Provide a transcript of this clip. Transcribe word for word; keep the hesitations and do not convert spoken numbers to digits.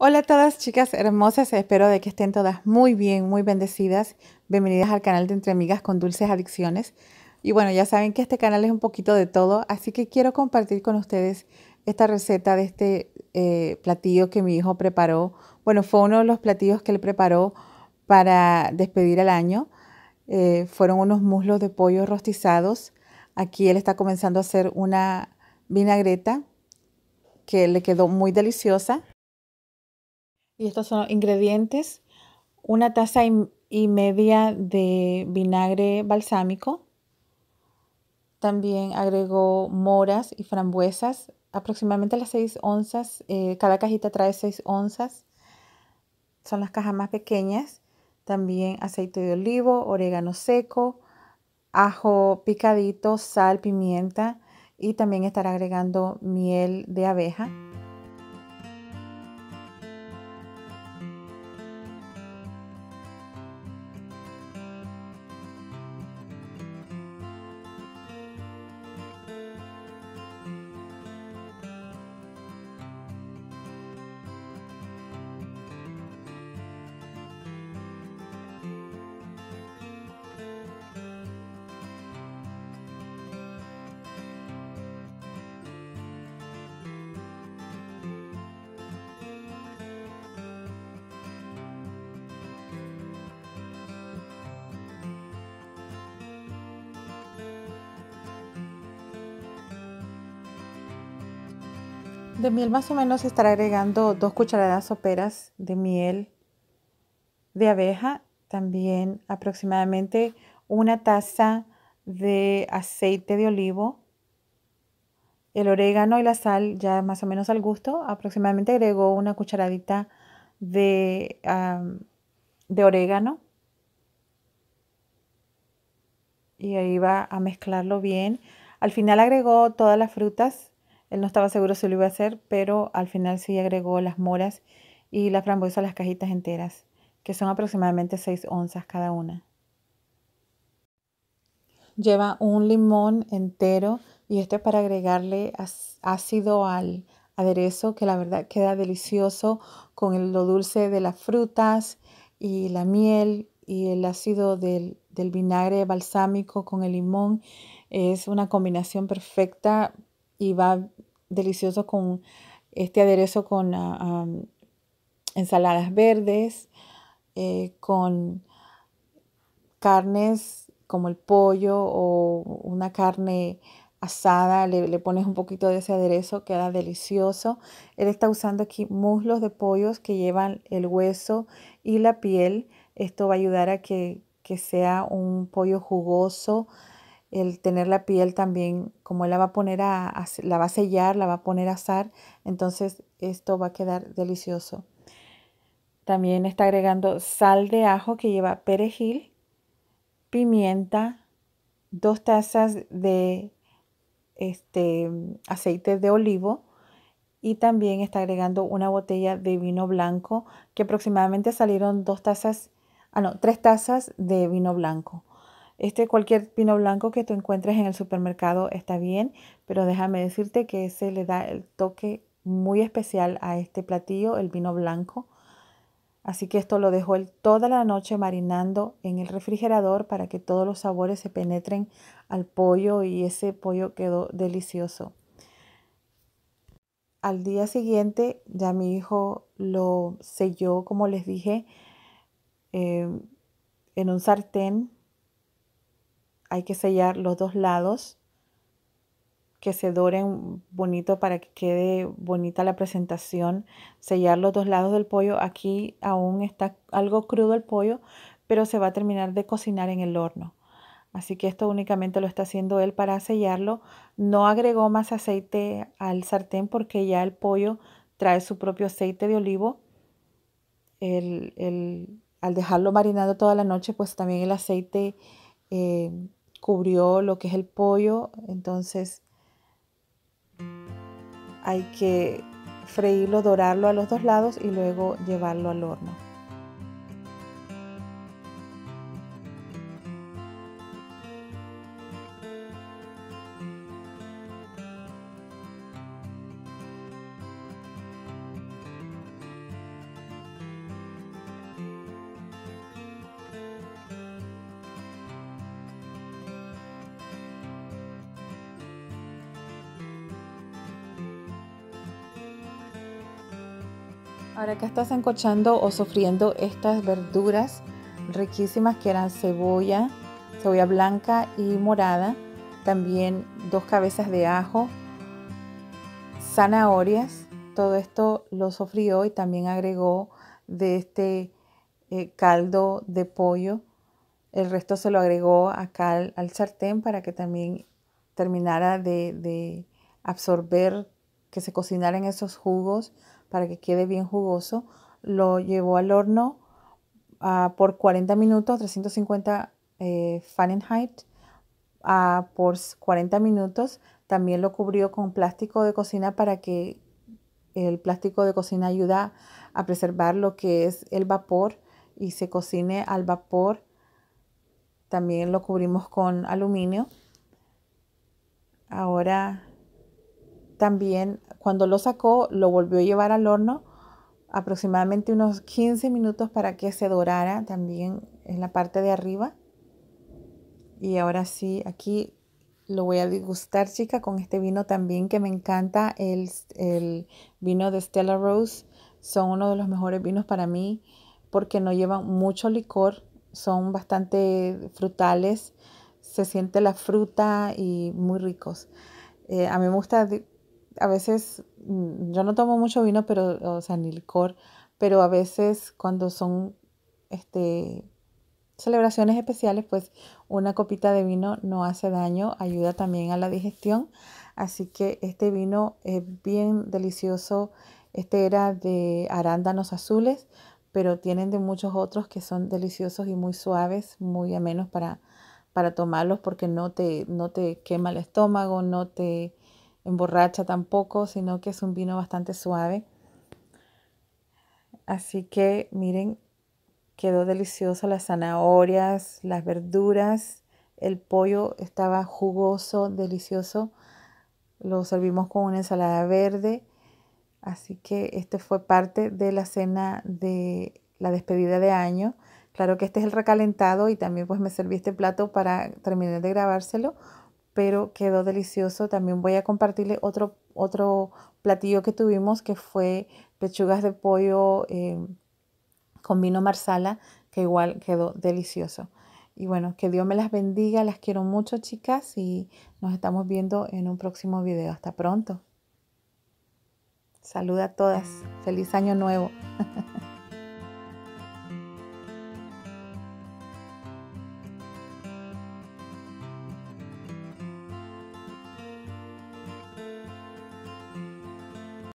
Hola a todas chicas hermosas, espero de que estén todas muy bien, muy bendecidas. Bienvenidas al canal de Entre Amigas con Dulces Adicciones. Y bueno, ya saben que este canal es un poquito de todo, así que quiero compartir con ustedes esta receta de este eh, platillo que mi hijo preparó. Bueno, fue uno de los platillos que él preparó para despedir el año. Eh, fueron unos muslos de pollo rostizados. Aquí él está comenzando a hacer una vinagreta que le quedó muy deliciosa. Y estos son los ingredientes: una taza y, y media de vinagre balsámico. También agregó moras y frambuesas, aproximadamente las seis onzas. Eh, cada cajita trae seis onzas. Son las cajas más pequeñas. También aceite de olivo, orégano seco, ajo picadito, sal, pimienta, y también estará agregando miel de abeja. De miel más o menos estará agregando dos cucharadas soperas de miel de abeja, también aproximadamente una taza de aceite de olivo, el orégano y la sal ya más o menos al gusto. Aproximadamente agregó una cucharadita de, um, de orégano, y ahí va a mezclarlo bien. Al final agregó todas las frutas. Él no estaba seguro si lo iba a hacer, pero al final sí agregó las moras y la frambuesa a las cajitas enteras, que son aproximadamente seis onzas cada una. Lleva un limón entero, y esto es para agregarle ácido al aderezo, que la verdad queda delicioso con el, lo dulce de las frutas y la miel y el ácido del, del vinagre balsámico con el limón. Es una combinación perfecta y va delicioso con este aderezo, con uh, um, ensaladas verdes, eh, con carnes como el pollo o una carne asada. Le, le pones un poquito de ese aderezo, queda delicioso. Él está usando aquí muslos de pollos que llevan el hueso y la piel. Esto va a ayudar a que, que sea un pollo jugoso. El tener la piel también, como él la va a poner a, a, la va a sellar, la va a poner a asar, entonces esto va a quedar delicioso. También está agregando sal de ajo que lleva perejil, pimienta, dos tazas de este, aceite de olivo, y también está agregando una botella de vino blanco, que aproximadamente salieron dos tazas, ah no, tres tazas de vino blanco. Este, cualquier vino blanco que tú encuentres en el supermercado está bien, pero déjame decirte que ese le da el toque muy especial a este platillo, el vino blanco. Así que esto lo dejó él toda la noche marinando en el refrigerador para que todos los sabores se penetren al pollo, y ese pollo quedó delicioso. Al día siguiente ya mi hijo lo selló, como les dije, eh, en un sartén. Hay que sellar los dos lados, que se doren bonito para que quede bonita la presentación. Sellar los dos lados del pollo. Aquí aún está algo crudo el pollo, pero se va a terminar de cocinar en el horno. Así que esto únicamente lo está haciendo él para sellarlo. No agregó más aceite al sartén porque ya el pollo trae su propio aceite de olivo. El, el, al dejarlo marinado toda la noche, pues también el aceite eh, cubrió lo que es el pollo. Entonces hay que freírlo, dorarlo a los dos lados y luego llevarlo al horno. Ahora acá está sancochando o sofriendo estas verduras riquísimas que eran cebolla, cebolla blanca y morada, también dos cabezas de ajo, zanahorias. Todo esto lo sofrió y también agregó de este eh, caldo de pollo. El resto se lo agregó acá al, al sartén para que también terminara de, de absorber, que se cocinaran esos jugos para que quede bien jugoso. Lo llevó al horno uh, por cuarenta minutos, trescientos cincuenta eh, Fahrenheit, uh, por cuarenta minutos. También lo cubrió con plástico de cocina para que el plástico de cocina ayuda a preservar lo que es el vapor y se cocine al vapor. También lo cubrimos con aluminio. Ahora también cuando lo sacó lo volvió a llevar al horno aproximadamente unos quince minutos para que se dorara también en la parte de arriba. Y ahora sí, aquí lo voy a degustar, chica, con este vino también que me encanta, el, el vino de Stella Rose. Son uno de los mejores vinos para mí porque no llevan mucho licor, son bastante frutales, se siente la fruta y muy ricos. Eh, a mí me gusta, a veces, yo no tomo mucho vino, pero, o sea, ni licor, pero a veces cuando son, este, celebraciones especiales, pues una copita de vino no hace daño, ayuda también a la digestión. Así que este vino es bien delicioso. Este era de arándanos azules, pero tienen de muchos otros que son deliciosos y muy suaves, muy amenos para, para tomarlos porque no te, no te quema el estómago, no te emborracha tampoco, sino que es un vino bastante suave. Así que miren, quedó delicioso, las zanahorias, las verduras, el pollo estaba jugoso, delicioso. Lo servimos con una ensalada verde. Así que este fue parte de la cena de la despedida de año. Claro que este es el recalentado y también pues me serví este plato para terminar de grabárselo, pero quedó delicioso. También voy a compartirle otro, otro platillo que tuvimos que fue pechugas de pollo eh, con vino marsala, que igual quedó delicioso. Y bueno, que Dios me las bendiga, las quiero mucho, chicas, y nos estamos viendo en un próximo video. Hasta pronto. Salud a todas. Feliz año nuevo.